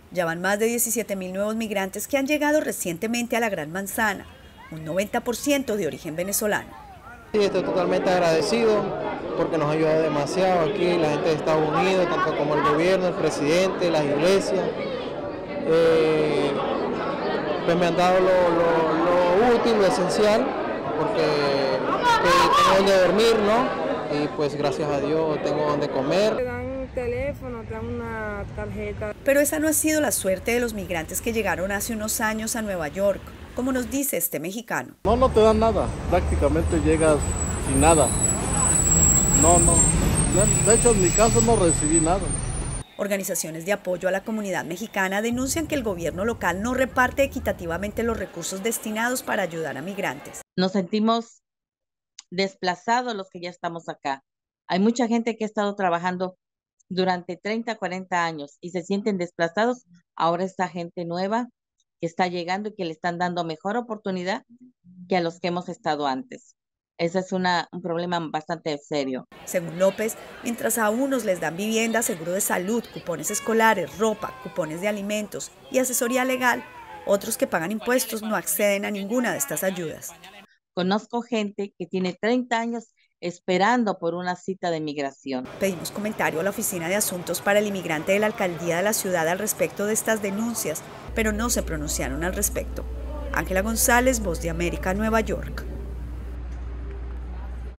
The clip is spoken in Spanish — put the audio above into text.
Ya van más de 17.000 nuevos migrantes que han llegado recientemente a la Gran Manzana, un 90% de origen venezolano. Sí, estoy totalmente agradecido porque nos ha ayudado demasiado aquí, la gente de Estados Unidos, tanto como el gobierno, el presidente, las iglesias. Pues me han dado lo útil, lo esencial, porque tengo donde dormir, ¿no? Y pues gracias a Dios tengo donde comer. Te dan un teléfono, te dan una tarjeta. Pero esa no ha sido la suerte de los migrantes que llegaron hace unos años a Nueva York, como nos dice este mexicano. No te dan nada, prácticamente llegas sin nada. No. De hecho, en mi caso no recibí nada. Organizaciones de apoyo a la comunidad mexicana denuncian que el gobierno local no reparte equitativamente los recursos destinados para ayudar a migrantes. Nos sentimos desplazados los que ya estamos acá. Hay mucha gente que ha estado trabajando durante 30, 40 años y se sienten desplazados. Ahora esta gente nueva que está llegando y que le están dando mejor oportunidad que a los que hemos estado antes. Ese es un problema bastante serio. Según López, mientras a unos les dan vivienda, seguro de salud, cupones escolares, ropa, cupones de alimentos y asesoría legal, otros que pagan impuestos no acceden a ninguna de estas ayudas. Conozco gente que tiene 30 años esperando por una cita de migración. Pedimos comentario a la Oficina de Asuntos para el Inmigrante de la Alcaldía de la Ciudad al respecto de estas denuncias, pero no se pronunciaron al respecto. Ángela González, Voz de América, Nueva York.